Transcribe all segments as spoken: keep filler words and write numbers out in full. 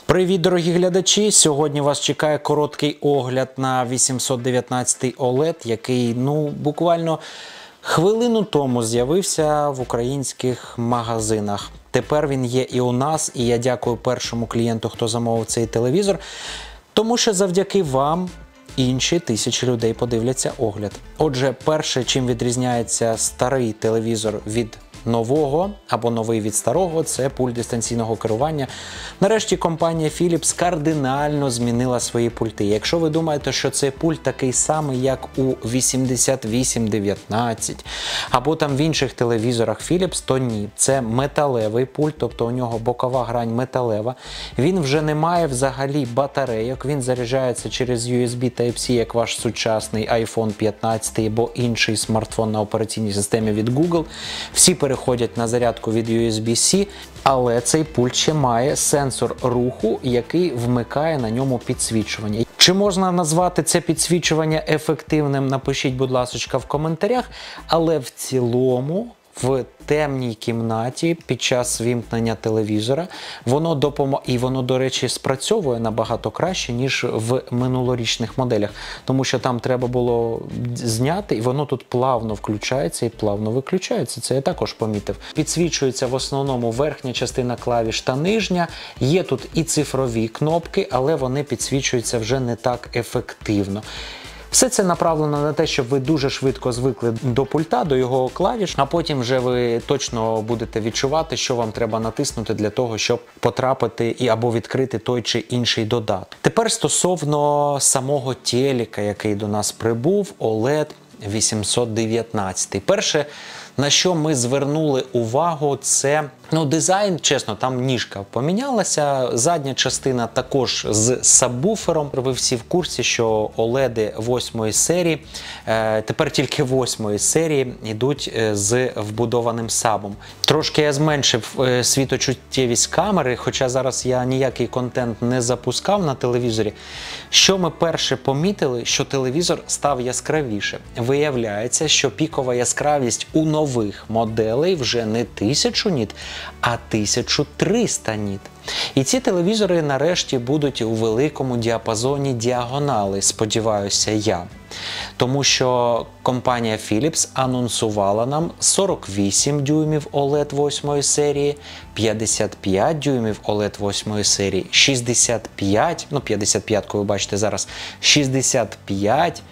Привіт, дорогі глядачі! Сьогодні вас чекає короткий огляд на вісімсот дев'ятнадцятий олед, який, ну, буквально хвилину тому з'явився в українських магазинах. Тепер він є і у нас, і я дякую першому клієнту, хто замовив цей телевізор, тому що завдяки вам інші тисячі людей подивляться огляд. Отже, перше, чим відрізняється старий телевізор від нового або новий від старого, це пульт дистанційного керування. Нарешті компанія Philips кардинально змінила свої пульти. Якщо ви думаєте, що цей пульт такий самий, як у вісімдесят вісім дев'ятнадцять або там в інших телевізорах Philips, то ні. Це металевий пульт, тобто у нього бокова грань металева. Він вже не має взагалі батарейок, він заряджається через ю ес бі Type-C, як ваш сучасний айфон п'ятнадцять або інший смартфон на операційній системі від Google. Всі переходять на зарядку від ю ес бі-C, але цей пульт ще має сенсор руху, який вмикає на ньому підсвічування. Чи можна назвати це підсвічування ефективним? Напишіть, будь ласка, в коментарях. Але в цілому, в темній кімнаті під час вімкнення телевізора воно допомагає, і воно, до речі, спрацьовує набагато краще, ніж в минулорічних моделях, тому що там треба було зняти, і воно тут плавно включається і плавно виключається. Це я також помітив. Підсвічується в основному верхня частина клавіш та нижня. Є тут і цифрові кнопки, але вони підсвічуються вже не так ефективно. Все це направлено на те, щоб ви дуже швидко звикли до пульта, до його клавіш, а потім вже ви точно будете відчувати, що вам треба натиснути для того, щоб потрапити і або відкрити той чи інший додаток. Тепер стосовно самого телека, який до нас прибув, олед вісімсот дев'ятнадцять. Перше, на що ми звернули увагу, це, ну, дизайн, чесно, там ніжка помінялася, задня частина також з сабвуфером. Ви всі в курсі, що оледи восьмої серії, е, тепер тільки восьмої серії, йдуть з вбудованим сабом. Трошки я зменшив е, світочуттєвість камери, хоча зараз я ніякий контент не запускав на телевізорі. Що ми перше помітили, що телевізор став яскравіше. Виявляється, що пікова яскравість у нових моделей вже не тисячу ніт, а тисяча триста ніт. І ці телевізори нарешті будуть у великому діапазоні діагонали, сподіваюся я. Тому що компанія Philips анонсувала нам сорок вісім дюймів олед восьмої серії, п'ятдесят п'ять дюймів олед восьмої серії, шістдесят п'ять, ну п'ятдесят п'ять, ви бачите зараз, шістдесят п'ять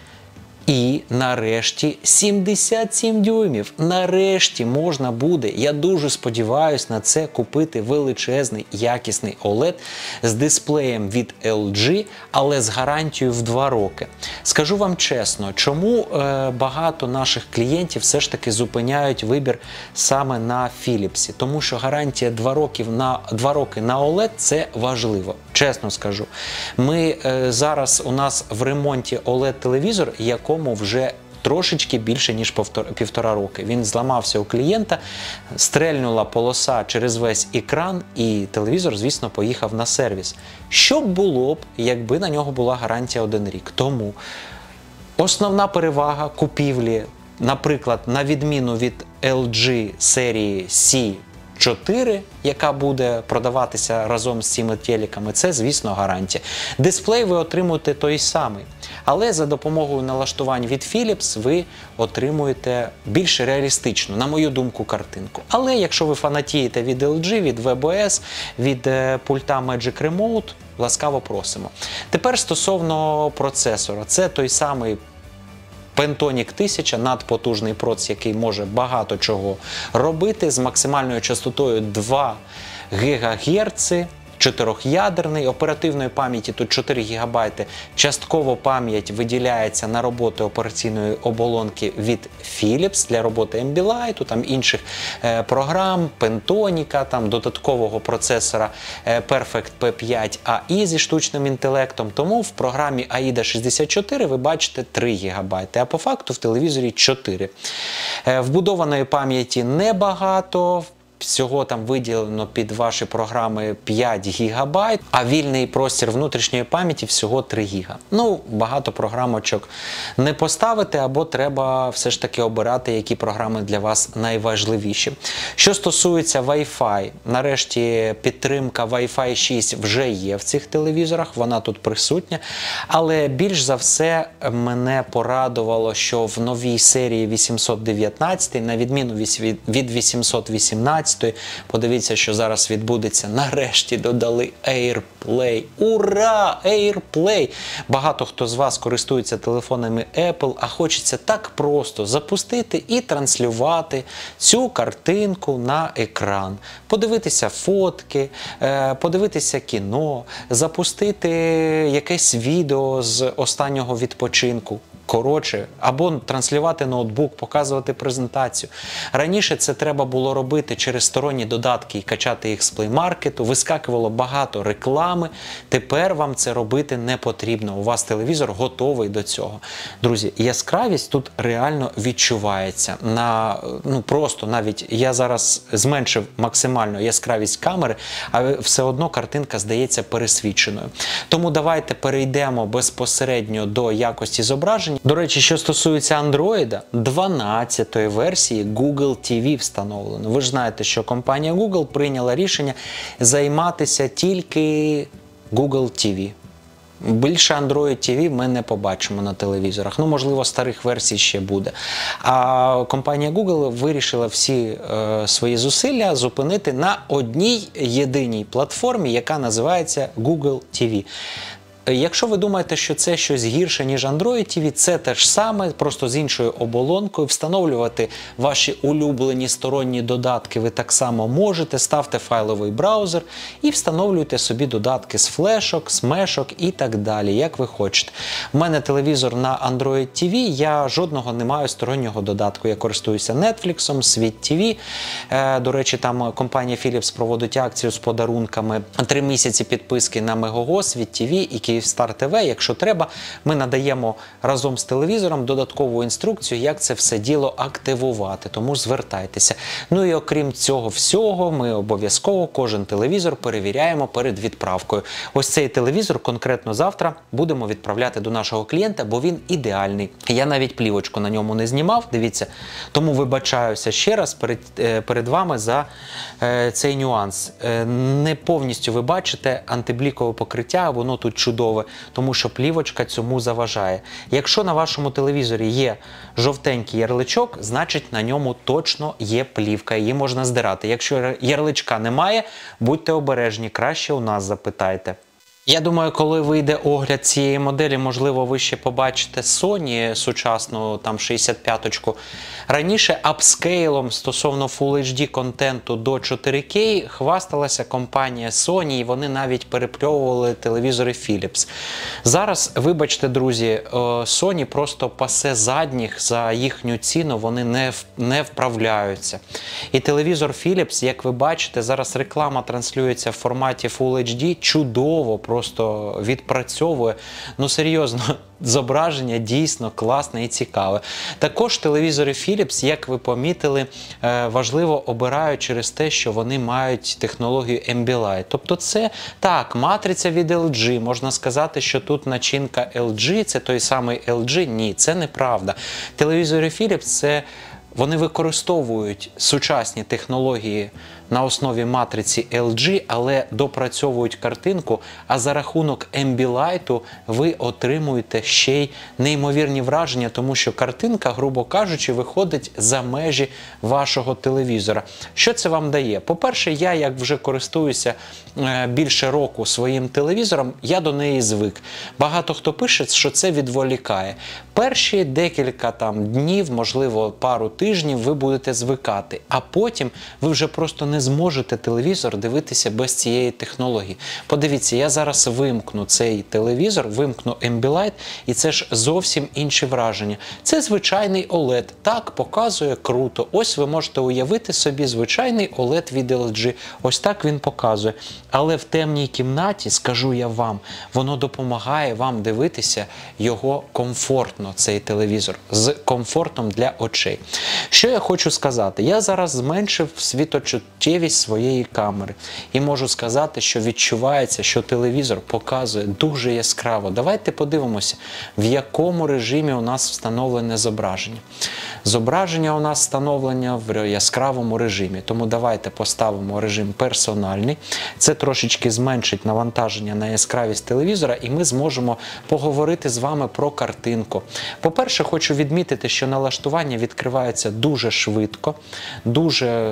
і нарешті сімдесят сім дюймів. Нарешті можна буде, я дуже сподіваюся на це, купити величезний якісний олед з дисплеєм від ел джі, але з гарантією в два роки. Скажу вам чесно, чому е, багато наших клієнтів все ж таки зупиняють вибір саме на Philips? Тому що гарантія два роки на, два роки на олед – це важливо. Чесно скажу. Ми е, зараз у нас в ремонті олед-телевізор, якому вже трошечки більше, ніж півтора роки. Він зламався у клієнта, стрельнула полоса через весь екран, і телевізор, звісно, поїхав на сервіс. Що б було б, якби на нього була гарантія один рік? Тому основна перевага купівлі, наприклад, на відміну від ел джі серії сі чотири, яка буде продаватися разом з цими телеками, це, звісно, гарантія. Дисплей ви отримуєте той самий, але за допомогою налаштувань від Philips ви отримуєте більш реалістичну, на мою думку, картинку. Але якщо ви фанатієте від ел джі, від ве бе ес, від е, пульта Magic Remote, ласкаво просимо. Тепер стосовно процесора. Це той самий Pentonic тисяча, надпотужний проц, який може багато чого робити, з максимальною частотою два гігагерци, чотирьохядерний, оперативної пам'яті тут чотири гігабайти, частково пам'ять виділяється на роботи операційної оболонки від Philips для роботи Ambilight, там інших е, програм, Pentonic, там додаткового процесора е, Perfect пі п'ять ей ай зі штучним інтелектом, тому в програмі аїда шістдесят чотири ви бачите три гігабайти, а по факту в телевізорі чотири. Е, вбудованої пам'яті небагато, всього там виділено під ваші програми п'ять гігабайт, а вільний простір внутрішньої пам'яті всього три гіга. Ну, багато програмочок не поставити, або треба все ж таки обирати, які програми для вас найважливіші. Що стосується Wi-Fi, нарешті підтримка Wi-Fi шість вже є в цих телевізорах, вона тут присутня, але більш за все мене порадувало, що в новій серії вісімсот дев'ятнадцять, на відміну від вісімсот вісімнадцять, подивіться, що зараз відбудеться, нарешті додали AirPlay. Ура! AirPlay! Багато хто з вас користується телефонами Apple, а хочеться так просто запустити і транслювати цю картинку на екран. Подивитися фотки, подивитися кіно, запустити якесь відео з останнього відпочинку. Коротше, або транслювати ноутбук, показувати презентацію. Раніше це треба було робити через сторонні додатки і качати їх з Play Market, вискакувало багато реклами, тепер вам це робити не потрібно, у вас телевізор готовий до цього. Друзі, яскравість тут реально відчувається. На, ну просто навіть я зараз зменшив максимально яскравість камери, а все одно картинка здається пересвіченою. Тому давайте перейдемо безпосередньо до якості зображення. До речі, що стосується Android, дванадцятої версії Google ті ві встановлено. Ви ж знаєте, що компанія Google прийняла рішення займатися тільки Google ті ві. Більше Android ті ві ми не побачимо на телевізорах. Ну, можливо, старих версій ще буде. А компанія Google вирішила всі е, свої зусилля зупинити на одній єдиній платформі, яка називається Google ті ві. Якщо ви думаєте, що це щось гірше, ніж Android ті ві, це те ж саме, просто з іншою оболонкою. Встановлювати ваші улюблені сторонні додатки ви так само можете. Ставте файловий браузер і встановлюйте собі додатки з флешок, з мешок і так далі, як ви хочете. У мене телевізор на Android ті ві, я жодного не маю стороннього додатку. Я користуюся Netflix, Світ ті ві. Е, до речі, там компанія Philips проводить акцію з подарунками. Три місяці підписки на Мегого, Світ ті ві і Київстар ТВ. Якщо треба, ми надаємо разом з телевізором додаткову інструкцію, як це все діло активувати, тому звертайтеся. Ну і окрім цього всього, ми обов'язково кожен телевізор перевіряємо перед відправкою. Ось цей телевізор конкретно завтра будемо відправляти до нашого клієнта, бо він ідеальний. Я навіть плівочку на ньому не знімав, дивіться, тому вибачаюся ще раз перед, перед вами за е, цей нюанс. Е, не повністю ви бачите антиблікове покриття, воно тут чудове, тому що плівочка цьому заважає. Якщо на вашому телевізорі є жовтенький ярличок, значить на ньому точно є плівка, її можна здирати. Якщо ярличка немає, будьте обережні, краще у нас запитайте. Я думаю, коли вийде огляд цієї моделі, можливо, ви ще побачите Sony сучасну, там шістдесят п'яточку. Раніше апскейлом стосовно Full ейч ді контенту до чотири кей хвасталася компанія Sony, і вони навіть перепльовували телевізори Philips. Зараз, вибачте, друзі, Sony просто пасе задніх за їхню ціну, вони не, не вправляються. І телевізор Philips, як ви бачите, зараз реклама транслюється в форматі Full ейч ді чудово, просто відпрацьовує. Ну, серйозно, зображення дійсно класне і цікаве. Також телевізори Philips, як ви помітили, важливо обирають через те, що вони мають технологію Ambilight. Тобто це, так, матриця від ел джі. Можна сказати, що тут начинка ел джі, це той самий ел джі. Ні, це неправда. Телевізори Philips – це вони використовують сучасні технології на основі матриці ел джі, але допрацьовують картинку, а за рахунок Ambilight ви отримуєте ще й неймовірні враження, тому що картинка, грубо кажучи, виходить за межі вашого телевізора. Що це вам дає? По-перше, я, як вже користуюся більше року своїм телевізором, я до неї звик. Багато хто пише, що це відволікає. Перші декілька там днів, можливо, пару тижнів ви будете звикати, а потім ви вже просто не зможете телевізор дивитися без цієї технології. Подивіться, я зараз вимкну цей телевізор, вимкну Ambilight, і це ж зовсім інші враження. Це звичайний олед. Так, показує круто. Ось ви можете уявити собі звичайний олед від ел джі. Ось так він показує. Але в темній кімнаті, скажу я вам, воно допомагає вам дивитися його комфортно, цей телевізор, з комфортом для очей. Що я хочу сказати? Я зараз зменшив світочуттєвість чуттєвість своєї камери. І можу сказати, що відчувається, що телевізор показує дуже яскраво. Давайте подивимося, в якому режимі у нас встановлене зображення. Зображення у нас встановлено в яскравому режимі, тому давайте поставимо режим персональний. Це трошечки зменшить навантаження на яскравість телевізора, і ми зможемо поговорити з вами про картинку. По-перше, хочу відмітити, що налаштування відкривається дуже швидко, дуже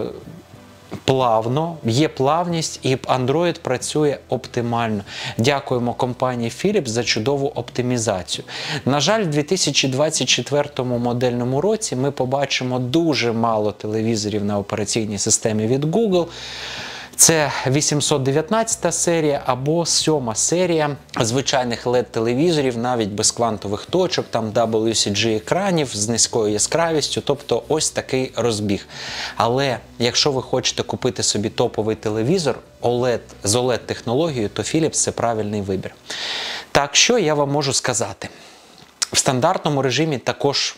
плавно, є плавність, і Android працює оптимально. Дякуємо компанії Philips за чудову оптимізацію. На жаль, в дві тисячі двадцять четвертому модельному році ми побачимо дуже мало телевізорів на операційній системі від Google. Це вісімсот дев'ятнадцята серія або сьома серія звичайних ел і ді-телевізорів, навіть без квантових точок, там дабл ю сі джі-екранів з низькою яскравістю, тобто ось такий розбіг. Але якщо ви хочете купити собі топовий телевізор о ел і ді, з о ел і ді-технологією, то Philips – це правильний вибір. Так, що я вам можу сказати? В стандартному режимі також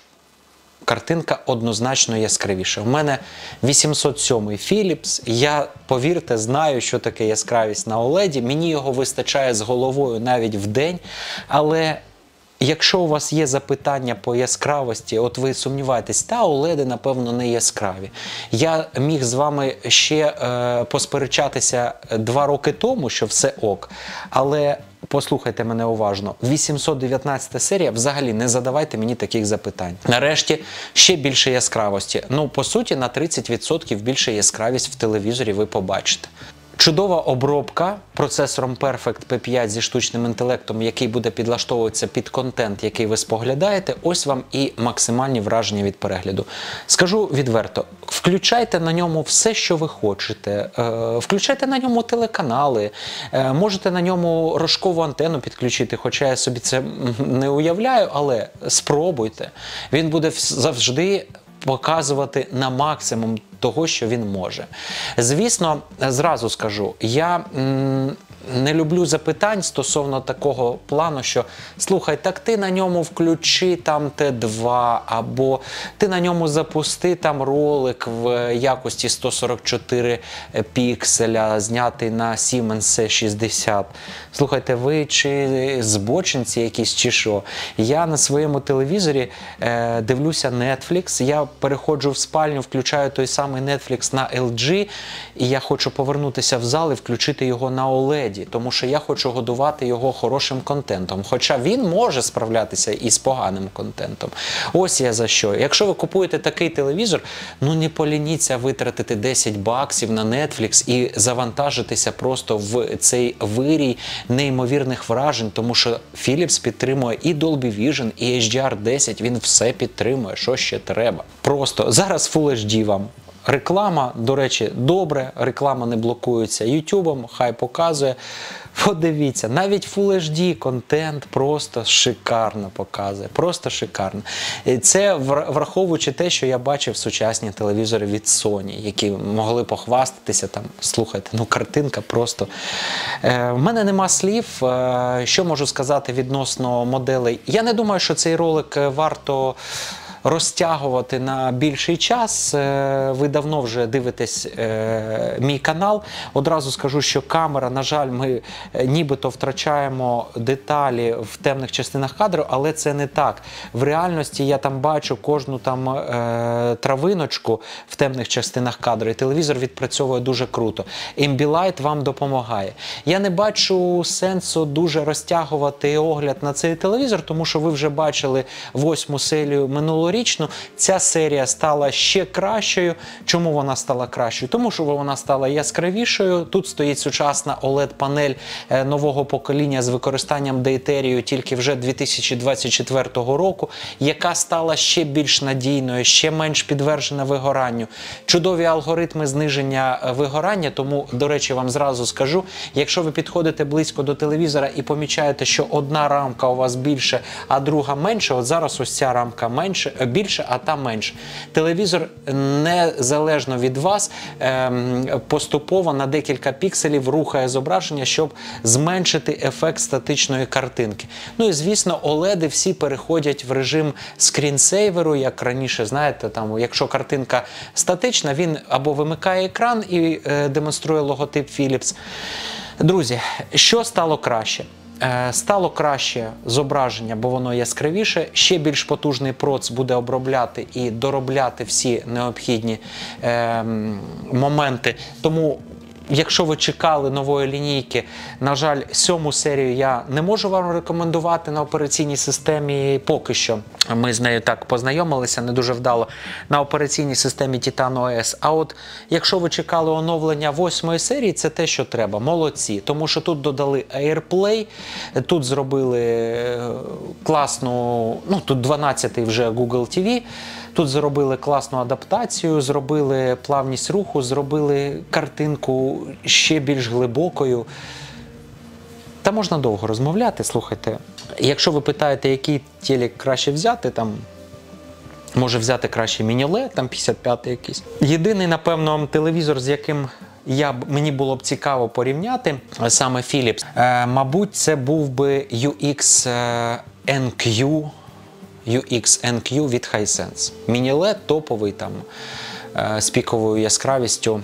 картинка однозначно яскравіша. У мене вісімсот сьомий Philips, я, повірте, знаю, що таке яскравість на о ел і ді, мені його вистачає з головою навіть в день, але якщо у вас є запитання по яскравості, от ви сумніваєтесь, та о ел і ді, напевно, не яскраві. Я міг з вами ще е, посперечатися два роки тому, що все ок, але послухайте мене уважно, вісімсот дев'ятнадцята серія, взагалі не задавайте мені таких запитань. Нарешті, ще більше яскравості. Ну, по суті, на тридцять відсотків більше яскравість в телевізорі ви побачите. Чудова обробка процесором Perfect пі п'ять зі штучним інтелектом, який буде підлаштовуватися під контент, який ви споглядаєте. Ось вам і максимальні враження від перегляду. Скажу відверто, включайте на ньому все, що ви хочете. Включайте на ньому телеканали, можете на ньому рожкову антенну підключити, хоча я собі це не уявляю, але спробуйте. Він буде завжди показувати на максимум того, що він може. Звісно, зразу скажу, я м, не люблю запитань стосовно такого плану, що слухай, так ти на ньому включи там Т два, або ти на ньому запусти там ролик в якості сто сорок чотири пікселя, знятий на Siemens С шістдесят. Слухайте, ви чи збочинці якісь, чи що? Я на своєму телевізорі е, дивлюся Netflix, я переходжу в спальню, включаю той самий Netflix на ел джі, і я хочу повернутися в зал і включити його на о ел і ді, тому що я хочу годувати його хорошим контентом. Хоча він може справлятися і з поганим контентом. Ось я за що. Якщо ви купуєте такий телевізор, ну не полініться витратити десять баксів на Netflix і завантажитися просто в цей вирій неймовірних вражень, тому що Philips підтримує і Dolby Vision, і ейч ді ар десять, він все підтримує, що ще треба. Просто зараз Full ейч ді вам. Реклама, до речі, добре, реклама не блокується ютубом, хай показує. Подивіться, навіть Full ейч ді контент просто шикарно показує, просто шикарно. І це враховуючи те, що я бачив сучасні телевізори від Sony, які могли похвастатися там, слухайте, ну картинка просто. Е, в мене нема слів, е, що можу сказати відносно моделей. Я не думаю, що цей ролик варто розтягувати на більший час. Ви давно вже дивитесь е, мій канал. Одразу скажу, що камера, на жаль, ми нібито втрачаємо деталі в темних частинах кадру, але це не так. В реальності я там бачу кожну там е, травиночку в темних частинах кадру, і телевізор відпрацьовує дуже круто. Ambilight вам допомагає. Я не бачу сенсу дуже розтягувати огляд на цей телевізор, тому що ви вже бачили восьму серію минулорічну. Ця серія стала ще кращою. Чому вона стала кращою? Тому що вона стала яскравішою. Тут стоїть сучасна о ел і ді-панель нового покоління з використанням дейтерію тільки вже дві тисячі двадцять четвертого року, яка стала ще більш надійною, ще менш підвержена вигоранню. Чудові алгоритми зниження вигорання, тому, до речі, вам зразу скажу, якщо ви підходите близько до телевізора і помічаєте, що одна рамка у вас більше, а друга менше, от зараз ось ця рамка менше, більше, а та менше. Телевізор незалежно від вас поступово на декілька пікселів рухає зображення, щоб зменшити ефект статичної картинки. Ну і звісно, оледи всі переходять в режим скрінсейверу, як раніше, знаєте, там, якщо картинка статична, він або вимикає екран і е, демонструє логотип Philips. Друзі, що стало краще? Е, стало краще зображення, бо воно яскравіше, ще більш потужний проц буде обробляти і доробляти всі необхідні е, моменти. Тому якщо ви чекали нової лінійки, на жаль, сьому серію я не можу вам рекомендувати на операційній системі поки що. Ми з нею так познайомилися, не дуже вдало, на операційній системі Titan о ес. А от якщо ви чекали оновлення восьмої серії, це те, що треба. Молодці. Тому що тут додали AirPlay, тут зробили класну, ну тут дванадцятий вже Google ті ві, тут зробили класну адаптацію, зробили плавність руху, зробили картинку ще більш глибокою. Та можна довго розмовляти, слухайте. Якщо ви питаєте, який телек краще взяти, там, може взяти краще міні-лед, там п'ятдесят п'ятий якийсь. Єдиний, напевно, телевізор, з яким я, мені було б цікаво порівняти, саме Philips, е, мабуть, це був би ю ікс ен кю, ю ікс ен кю від Hisense. Міні-лед топовий, там, е, з піковою яскравістю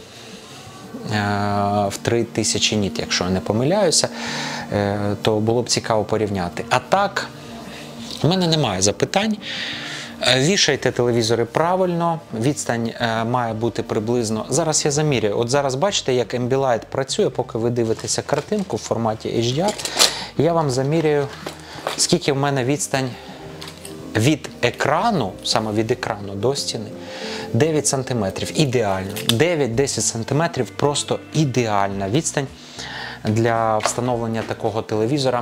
в три тисячі ніт, якщо я не помиляюся, то було б цікаво порівняти. А так, у мене немає запитань. Вішайте телевізори правильно, відстань має бути приблизно. Зараз я замірюю. От зараз бачите, як Ambilight працює, поки ви дивитеся картинку в форматі ейч ді ар. Я вам замірюю, скільки в мене відстань від екрану, саме від екрану до стіни. дев'ять сантиметрів. Ідеально. дев'ять-десять сантиметрів просто ідеальна відстань для встановлення такого телевізора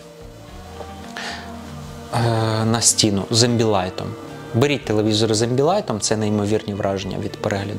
е, на стіну з Ambilight. Беріть телевізор з Ambilight, це неймовірні враження від перегляду.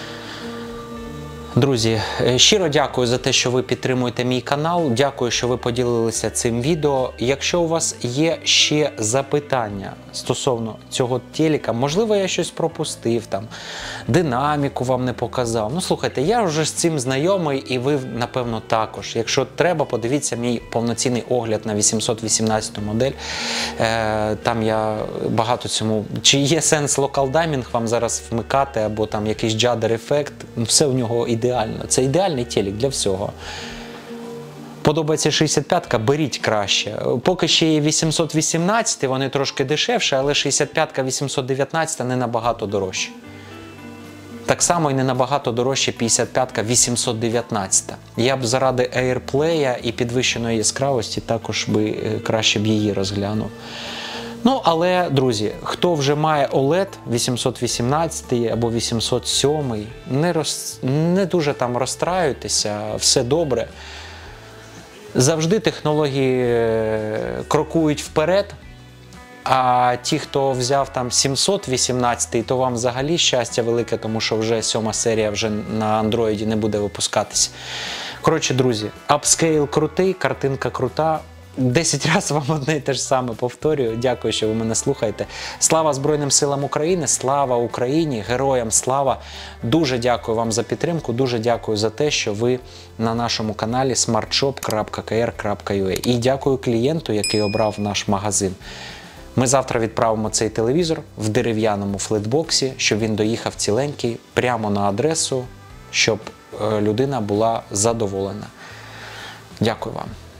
Друзі, щиро дякую за те, що ви підтримуєте мій канал, дякую, що ви поділилися цим відео. Якщо у вас є ще запитання стосовно цього телека, можливо, я щось пропустив, там, динаміку вам не показав. Ну, слухайте, я вже з цим знайомий і ви, напевно, також. Якщо треба, подивіться мій повноцінний огляд на вісімсот вісімнадцяту модель. Е, там я багато цьому... Чи є сенс локал-даймінг вам зараз вмикати, або там якийсь джадер-ефект, все в нього ідеально. Це ідеальний телек для всього. Подобається шістдесят п'ятка, беріть краще. Поки ще є вісімсот вісімнадцять, вони трошки дешевше, але шістдесят п'ятка, вісімсот дев'ятнадцять не набагато дорожче. Так само і не набагато дорожче п'ятдесят п'ятка, вісімсот дев'ятнадцять. Я б заради AirPlay і підвищеної яскравості також би краще б її розглянув. Ну, але, друзі, хто вже має олед вісімсот вісімнадцять або вісімсот сім, не, роз... не дуже там розстраюйтеся, все добре. Завжди технології крокують вперед, а ті, хто взяв там сімсот вісімнадцять, то вам взагалі щастя велике, тому що вже сьома серія вже на андроїді не буде випускатися. Коротше, друзі, апскейл крутий, картинка крута. десять разів вам одне і те ж саме повторюю. Дякую, що ви мене слухаєте. Слава Збройним силам України, слава Україні, героям слава. Дуже дякую вам за підтримку, дуже дякую за те, що ви на нашому каналі смартшоп крапка ка ер крапка ю а. І дякую клієнту, який обрав наш магазин. Ми завтра відправимо цей телевізор в дерев'яному флетбоксі, щоб він доїхав ціленький прямо на адресу, щоб людина була задоволена. Дякую вам.